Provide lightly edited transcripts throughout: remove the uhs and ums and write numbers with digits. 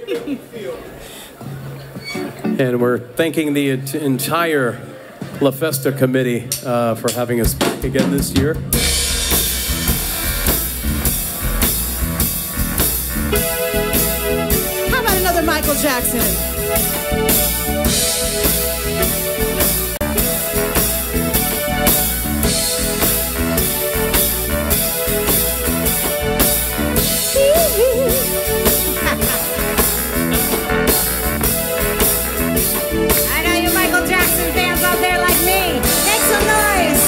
And we're thanking the entire La Festa committee for having us back again this year. How about another Michael Jackson? I know you Michael Jackson fans out there like me. Make some noise.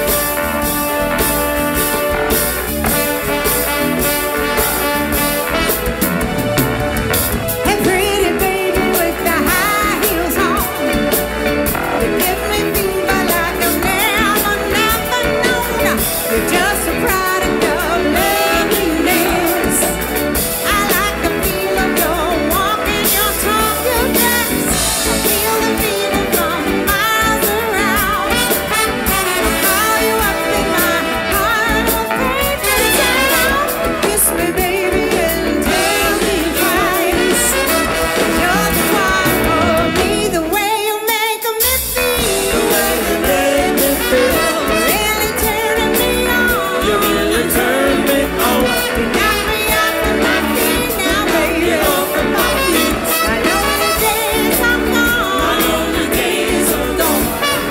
Hey, pretty baby with the high heels on. You give me fever like I've never known. You're just a product of loveliness. I like the feel of your walk and your talk, your dance. I feel the feeling from miles around. I call you up in my heart, oh baby, down. Kiss me, baby, and tell me twice. You're the one for me, the way you make me feel. The way you make me feel. Really turning me on. You really turn me on. You knock me off of my feet now, baby. Off of my feet. My lonely days are gone. My lonely days are gone.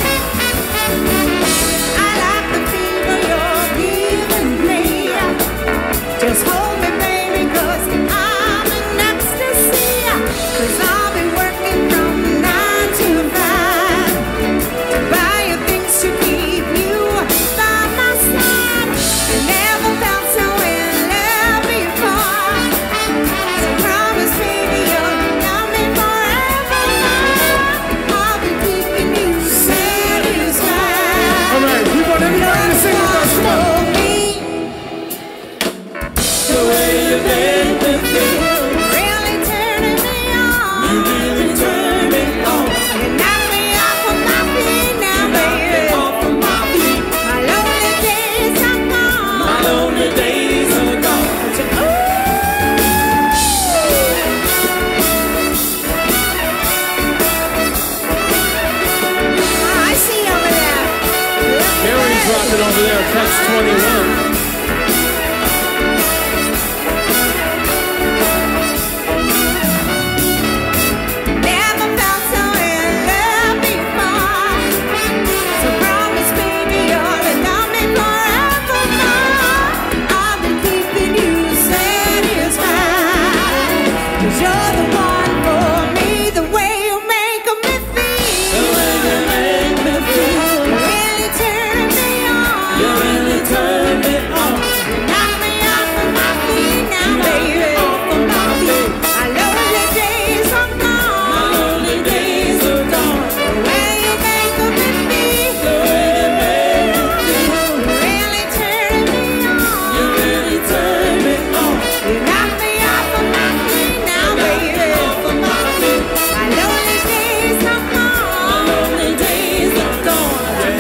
I like the fever you're giving me. Just hold me, baby, 'cause I'm in ecstasy. 'Cause I'll be working from 9 to 5 to buy you things to keep you by my side. I never felt so in love before. So promise, baby, you'll love me forever. I'll be keeping you satisfied. All right, we want everybody to sing with us. Come on. The way you make me feel, really turning me on. You really turn me on. You knock me off of my feet now, baby. Off of my feet. My lonely days are gone. My lonely days are gone. I see you over there. Mary's rocking over there, Catch 21. Never felt so in love before. So promise, baby, you'll love me forevermore. I'll be keeping you satisfied. 'Cause you're the one for me, the way you make me feel. The way you make me feel. Really turning me on. You really turn me on. Knock me off of my feet now, baby. Off of my feet. My lonely days are My gone. lonely days are gone. The way you make me feel. The way you make me feel. Really turning me You on. really turn me on. You knock me off of my feet now, baby. Off of my feet. My lonely days are My gone. lonely days are gone.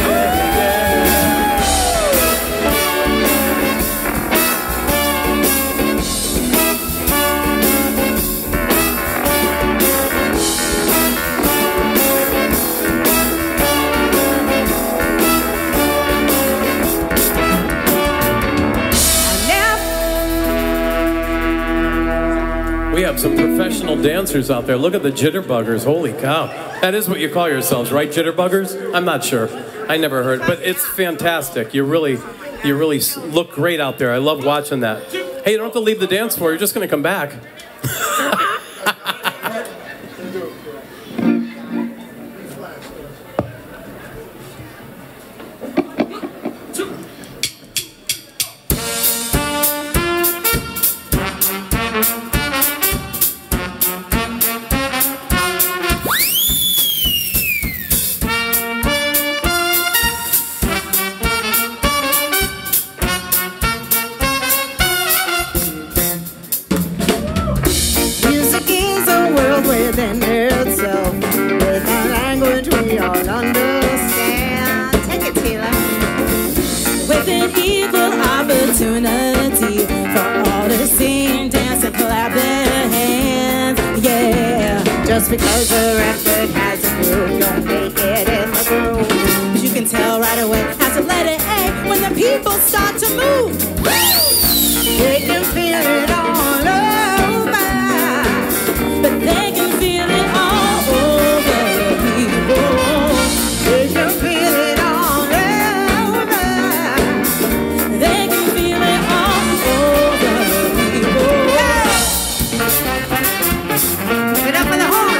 We have some professional dancers out there. Look at the jitterbuggers. Holy cow. That is what you call yourselves, right? Jitterbuggers? I'm not sure. I never heard. But it's fantastic. You really look great out there. I love watching that. Hey, you don't have to leave the dance floor. You're just going to come back. because the record has a groove. Don't make it in the groove. 'Cause you can tell right away as a letter A when the people start to move. They can feel it all over, but they can feel it all over the people. They can feel it all over. They can feel it all over the people. Give it up for the horn.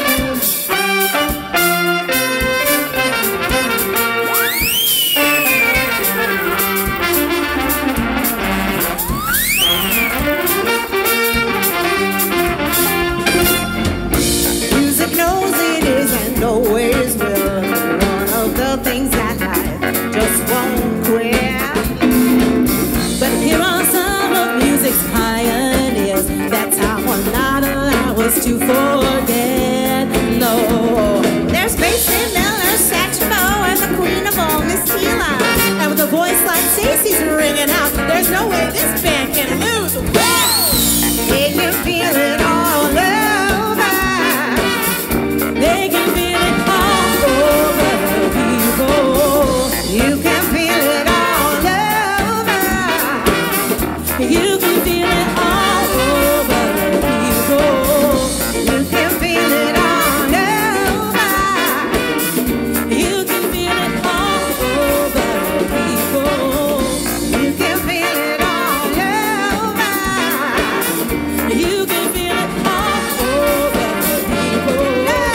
Music knows it is and always will. One of the things that life just won't quit. But here are some of music's pioneers that time will not allow us to forget. No, there's Basie Miller, Satchmo, and the queen of all, Miss Tila. And with a voice like Stacey's ringing out, there's no way this band can lose. Whoa! They can feel it all over. They can feel it all over the people. You can feel it all over. You can feel it all over the people. You can feel it all over. You can feel it all over the people. You can feel it all over. You can feel it all over the people.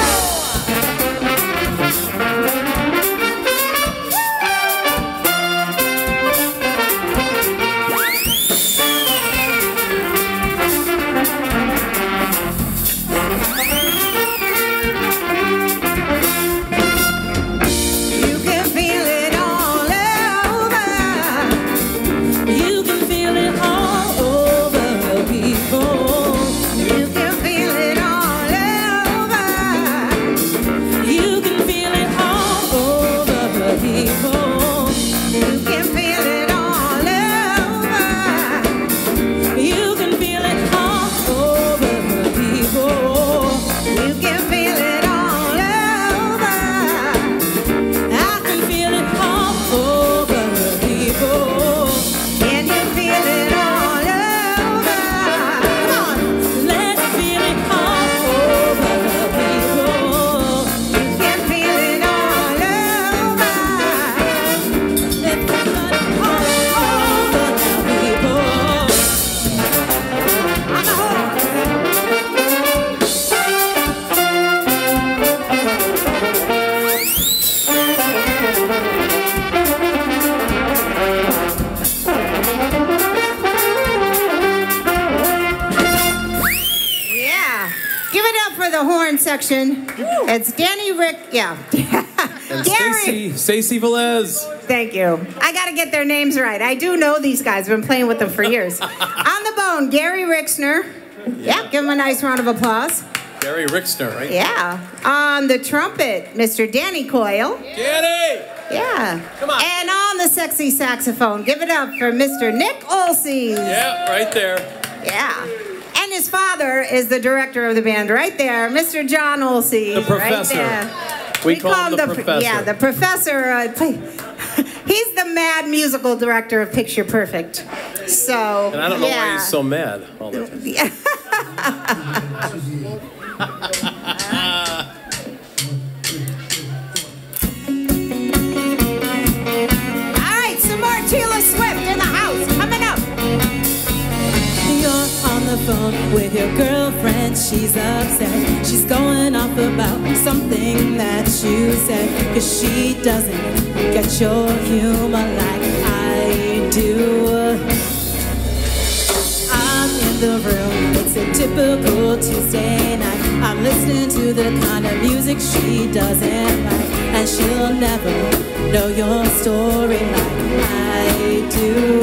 You can feel it all over. You can feel it all over the people. You can feel it all over. You can feel it all over the people. You can feel it all over. You can feel it all over the people. You can feel it all over. I can feel it all over the people. Can you feel it all over? Come on, let's feel it all over the people. You can feel it all over. Let's feel it all over the people. On the horn. Yeah. Give it up for the horn section. It's Danny Rick. Yeah. And Gary. Stacey Velez. Thank you. I got to get their names right. I do know these guys. I've been playing with them for years. On the bone, Gary Rixner. Yeah, give him a nice round of applause. Gary Rixner, right? Yeah. On the trumpet, Mr. Danny Coyle. Danny! Yeah. Come on. And on the sexy saxophone, give it up for Mr. Nick Olsey. Yeah, right there. Yeah. And his father is the director of the band right there, Mr. John Olsey. The professor. Right there. We call him the professor. Yeah, the professor. He's the mad musical director of Picture Perfect. So, And I don't know yeah. why he's so mad all the time. Yeah. All right, some more Taylor Swift in the house coming up. You're on the phone with your girlfriend, she's upset. She's going off about something that you said. 'Cause she doesn't get your humor like I do. I'm in the room, it's a typical Tuesday night. I'm listening to the kind of music she doesn't like. And she'll never know your story like I do.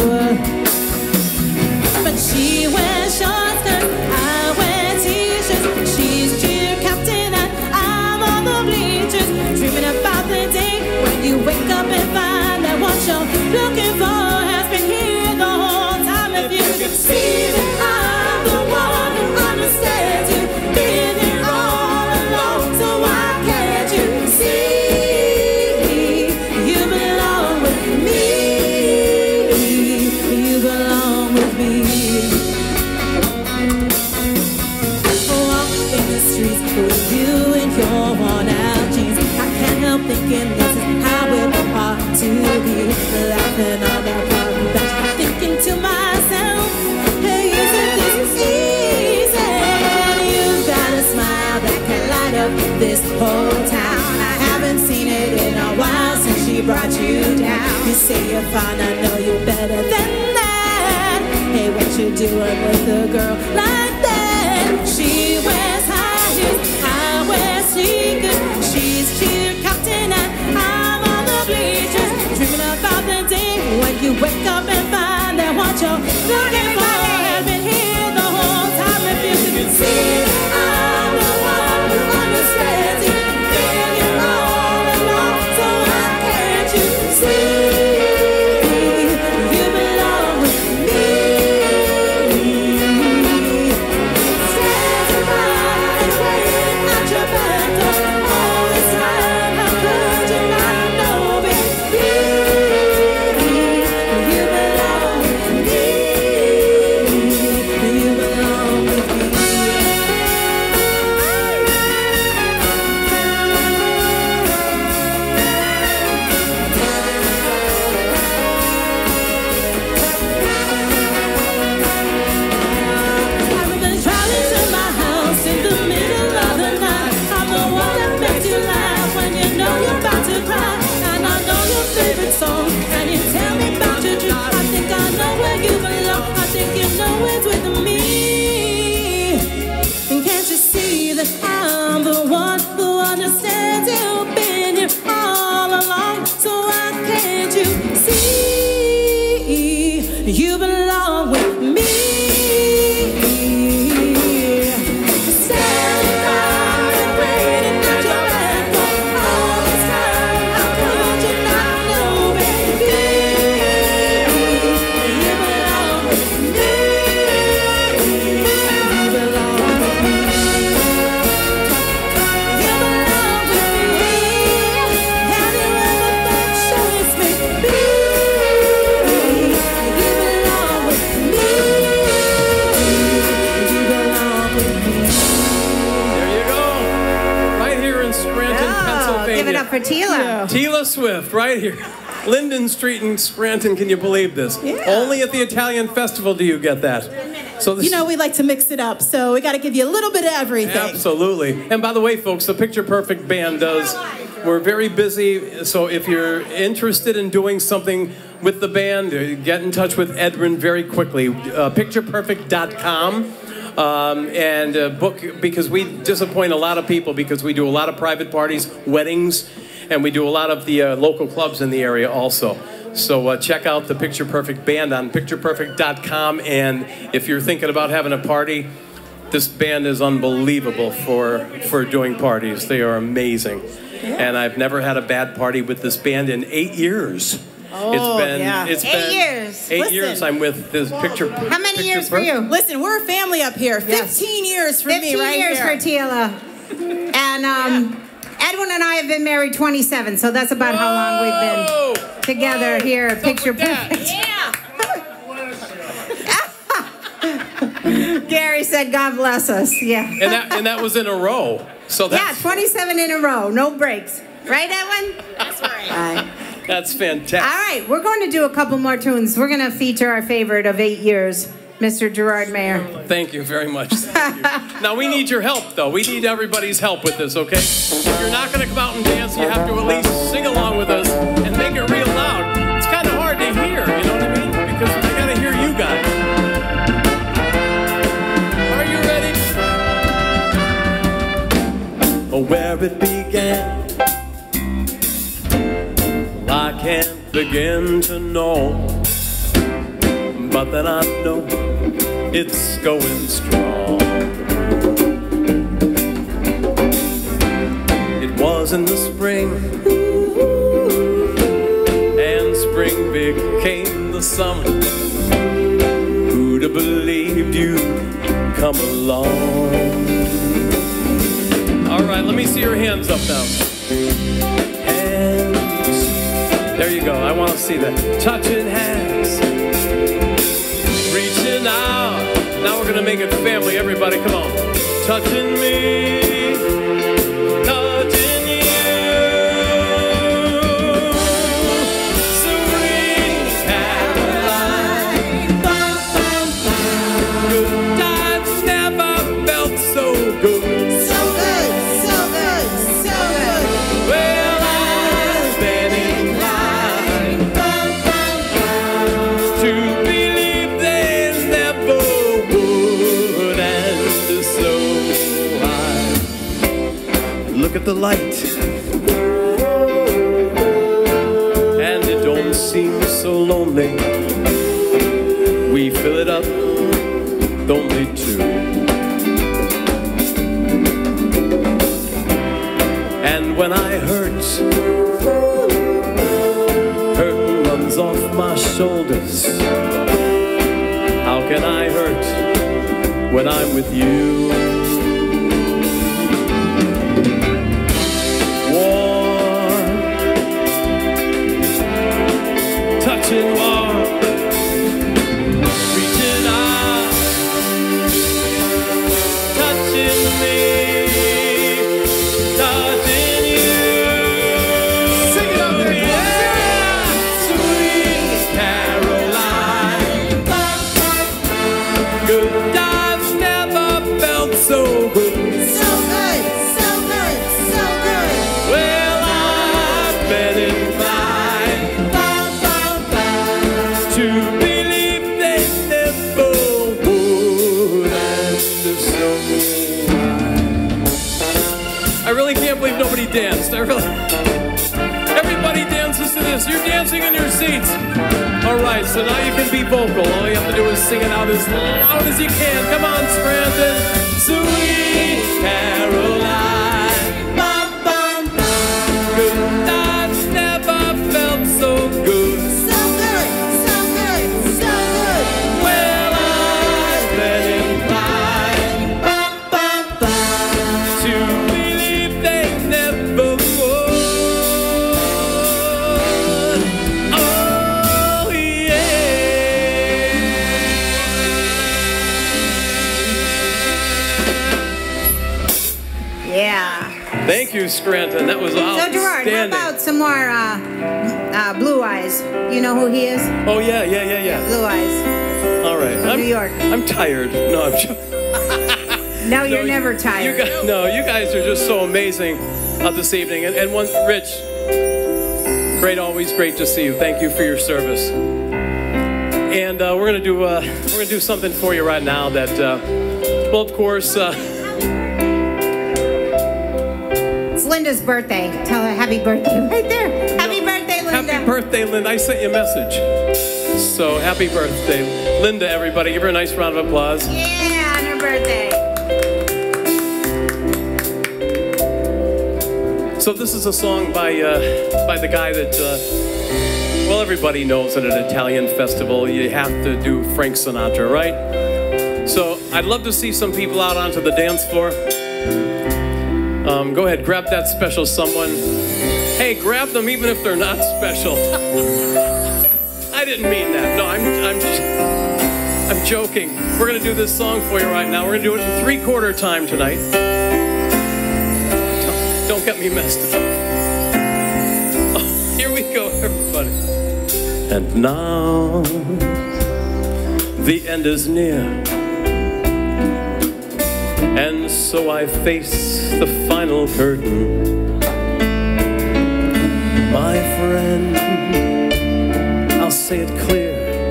But she wears short skirts, I wear t-shirts. She's cheer captain and I'm on the bleachers, dreaming about the day when you wake up and find that what you're looking for has been here the whole time. If you could see that I'm the one who understands you, been here all along. say you're fine, I know you're better than that. Hey, what you doing with a girl like that? She wears high heels, I wear sneakers. She's cheer captain and I'm on the bleachers, dreaming about the day when you wake up and find that what you're looking for has been here the whole time. Refusing to see I'm the one who understands you. Feel you all along, so why can't you see you belong with me? Standing by and waiting at your back door all this time. How could you not know, baby? You belong with me. You belong with me. I've been traveling to my house in the middle of the night. I'm the one that makes you laugh when you know you're about to cry. And I know your favorite song, and you tell me about your dream. I think I know where you belong. I think you know it's with me. And can't you see that I'm the one who understands you've been here all along? So why can't you see you belong with me? Standing by and waiting at your back door all this time. How could you not know, baby? You belong with me. You belong with me. You belong with me. Have you ever thought choice may be? You belong with me. You belong with me. There you go. Right here in Scranton, Pennsylvania. Give it up for Tila. Tila Swift, right here. Linden Street in Scranton, can you believe this? Only at the Italian Festival do you get that. So this You know, we like to mix it up, so we got to give you a little bit of everything. Absolutely. And by the way, folks, the Picture Perfect Band does. We're very busy, so if you're interested in doing something with the band, get in touch with Edwin very quickly. Pictureperfect.com. And book, because we disappoint a lot of people because we do a lot of private parties, weddings, and we do a lot of the local clubs in the area also. So check out the Picture Perfect Band on pictureperfect.com. And if you're thinking about having a party, this band is unbelievable for doing parties. They are amazing. And I've never had a bad party with this band in 8 years. Oh, It's 8 been years. 8 Listen. years I'm with this Picture. How many Picture years for Perfect. you? Listen, we're a family up here. 15 years for me 15 right years here. for Tila. And Edwin and I have been married 27, so that's about how long we've been together here at Picture Perfect. Gary said, God bless us. Yeah. And that was in a row. So Yeah, that's 27 in a row, no breaks. Right, Edwin? That's right. All right. that's fantastic. All right, we're going to do a couple more tunes. We're going to feature our favorite of 8 years, Mr. Gerard Mayer. Thank you very much. Thank you. Now we need your help, though. We need everybody's help with this, okay? If you're not going to come out and dance, you have to at least sing along with us and make it real loud. It's kind of hard to hear, you know what I mean? Because I got to hear you guys. Are you ready? Oh, where it began, well, I can't begin to know. But then I know it's going strong. It was in the spring, and spring became the summer. Who'd have believed you'd come along? All right, let me see your hands up now. Hands, there you go. I want to see that. Touching hands. Reaching out. Now we're gonna make it family, everybody, come on. Touching me, touching you. Sweet Caroline. Good times never felt so good. So good, so good, so good. Well, I've been in line the light. And it don't seem so lonely. We fill it up, don't need to. And when I hurt, curtain runs off my shoulders. How can I hurt when I'm with you? Warm, touching warm, reaching out, touching me, touching you. Sing it out there, yeah. Sweet Caroline, good times never felt so good. So good, so good, so good. Well, I've been inclined to believe they never would. And so I really can't believe nobody danced. Everybody dances to this. You're dancing in your seats. All right, so now you can be vocal. All you have to do is sing it out as loud as you can. Come on, Scranton. Sweet Caroline. Good times never felt so good. So good, so good, so good. Well, I've been inclined to believe they never would. Oh, Yeah. thank you, Scranton. That was So Gerard, how outstanding. about some more Blue Eyes? You know who he is? Oh, yeah. Blue Eyes. All right. New York. I'm tired. No, I'm joking. No, you're No, never tired. You guys are just so amazing this evening. And one, Rich, always great to see you. Thank you for your service. And we're gonna do something for you right now. That, well, of course. It's Linda's birthday. Tell her happy birthday right there. Happy birthday, Linda. Happy birthday, Linda. I sent you a message. So happy birthday, Linda. Everybody, give her a nice round of applause. Yeah, on her birthday. So this is a song by the guy that, well, everybody knows at an Italian festival you have to do Frank Sinatra, right? So I'd love to see some people out onto the dance floor. Go ahead, grab that special someone. Hey, grab them even if they're not special. I didn't mean that. No, I'm joking. We're gonna do this song for you right now. We're gonna do it in 3/4 time tonight. Don't get me messed up. Oh, here we go, everybody. And now the end is near, and so I face the final curtain. My friend, I'll say it clear.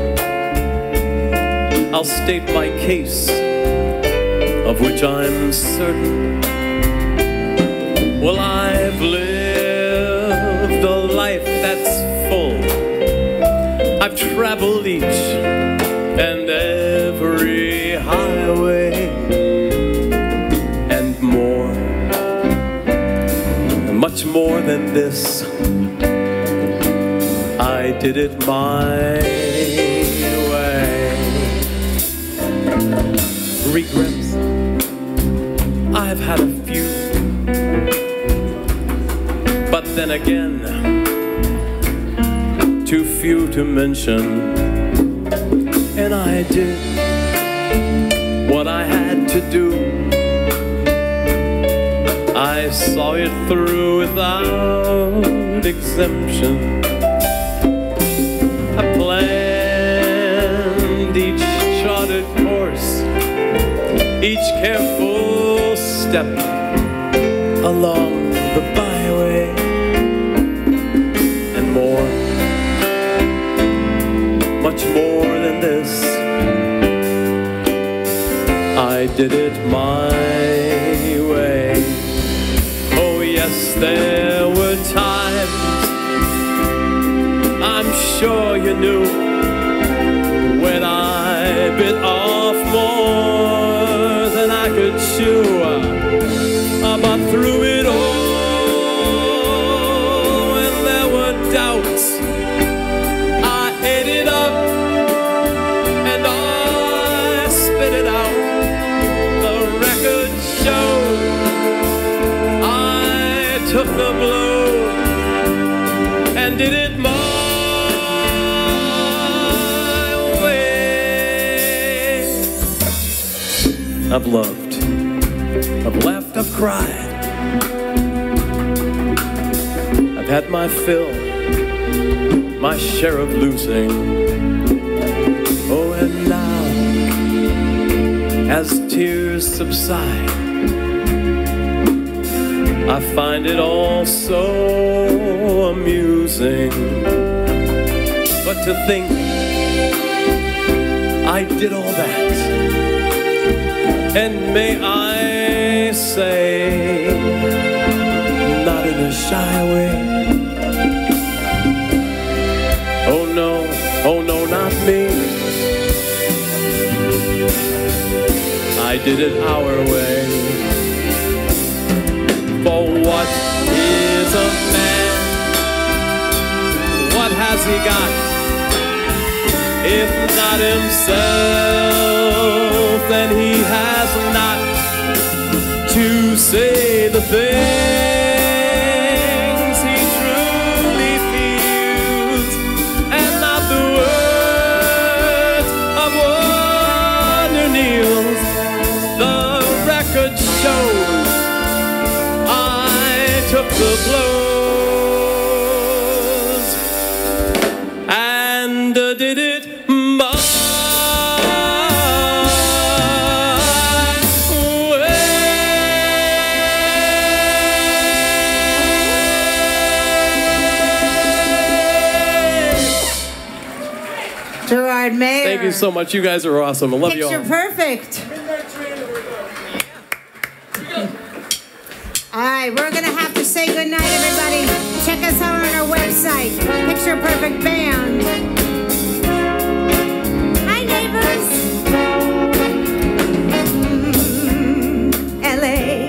I'll state my case, of which I'm certain. Well, I've lived a life that's full. I've traveled each and every highway and more, much more than this. I did it my way. Regrets, I've had a few. But then again, too few to mention. And I did what I had to do. I saw it through without exemption. I planned each charted course, each careful step along the byway, and more, much more than this. I did it my way. Oh yes, there were times I'm sure you knew when I bit off more than I could chew. But through it all, when there were doubts, I ate it up and I spit it out. The record showed I took the blow and did it my way. I've loved, I've laughed, I've cried. I've had my fill, my share of losing. Oh, and now, as tears subside, I find it all so amusing. But to think I did all that, and may I say, not in a shy way. Oh no, not me. I did it our way. For what is a man? What has he got? If not himself, then he has not to say the things he truly feels, and not the words of Wonder Neals. The record shows I took the blows and did it my Gerard Mayer. Thank you so much. You guys are awesome. I love you all. Picture perfect. All right, we're going to have to say goodnight, everybody. Check us out on our website, Picture Perfect Band. Hi, neighbors. L.A.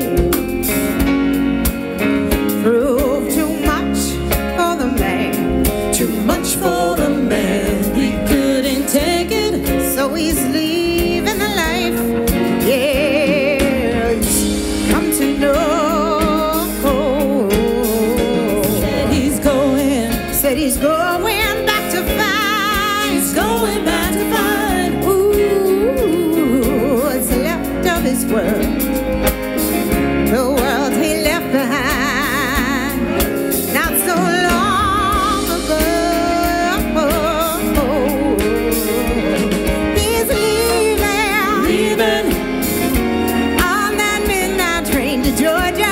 Proved too much for the man. Too much for the man. He couldn't take it. So he's leaving the life. Yes, come to know. Said he's going back to find. He's going back to find. Ooh, what's left of his world. The world he left behind. Not so long ago. He's leaving on that midnight train to Georgia.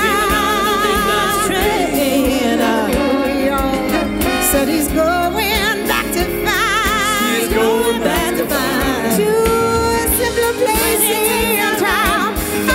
Said he's going back to find. He's going back to find. To a simpler place in town.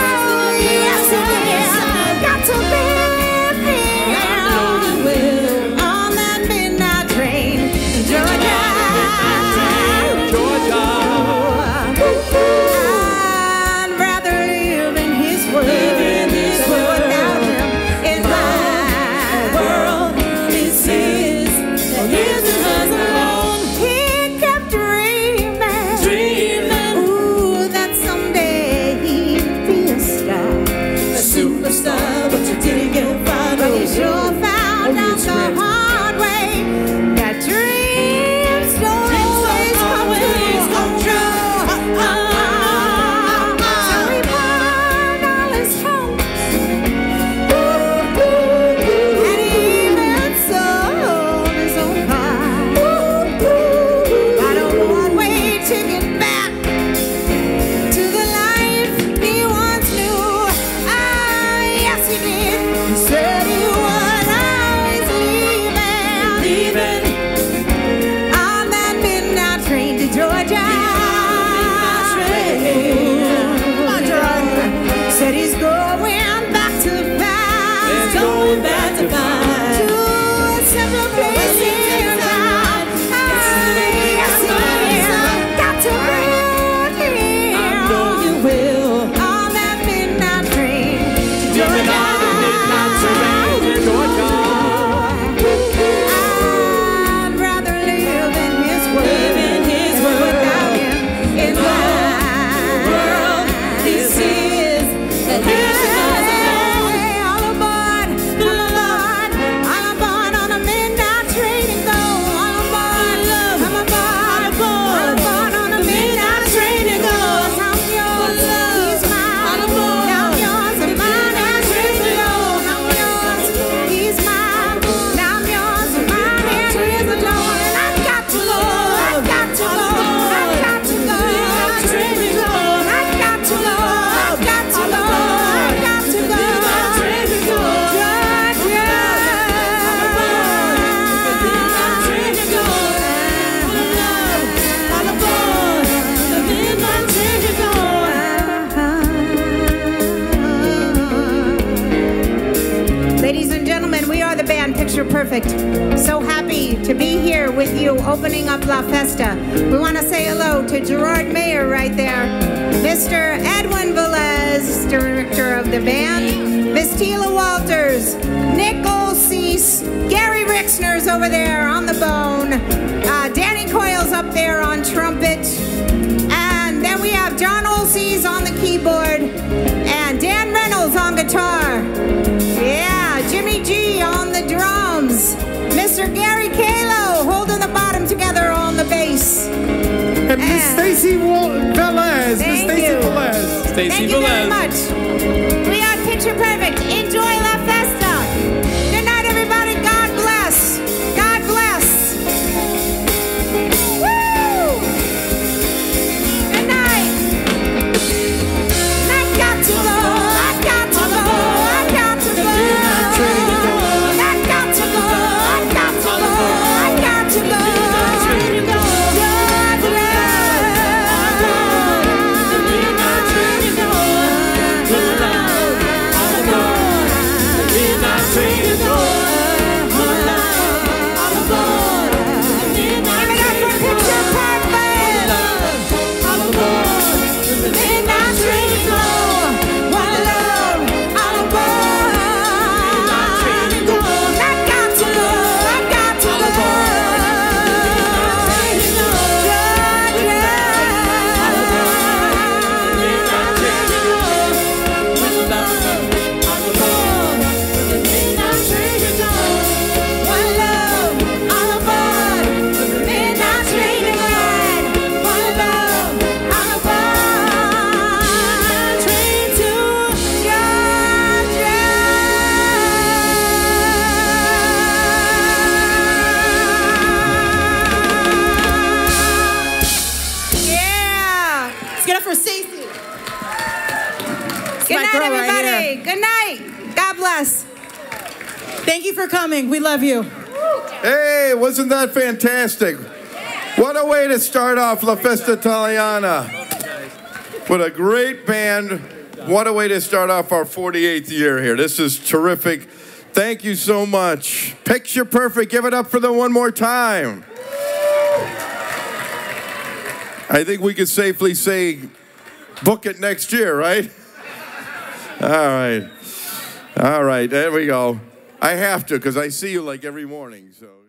Picture Perfect. So happy to be here with you opening up La Festa. We want to say hello to Gerard Mayer right there, Mr. Edwin Velez, director of the band, Miss Tila Walters, Nick Olsees, Gary Rixner's over there on the bone, Danny Coyle's up there on trumpet, and then we have John Olsees on the keyboard, and Dan Reynolds on guitar. Yeah, Jimmy G on the drums. Mr. Gary Kalo holding the bottom together on the bass. And Miss Stacy Velez. Miss Stacy Velez. Thank you very much. We are Picture Perfect. Enjoy La Festa. Good night, everybody. God bless. God bless. Woo! Good night. I got to go. I got to go. I got to go. I got to go. I got to go. I got to go. Thank you for coming. We love you. Hey, wasn't that fantastic? What a way to start off La Festa Italiana. What a great band. What a way to start off our 48th year here. This is terrific. Thank you so much. Picture Perfect. Give it up for them one more time. I think we could safely say, book it next year, right? All right. All right, there we go. I have to, because I see you like every morning, so.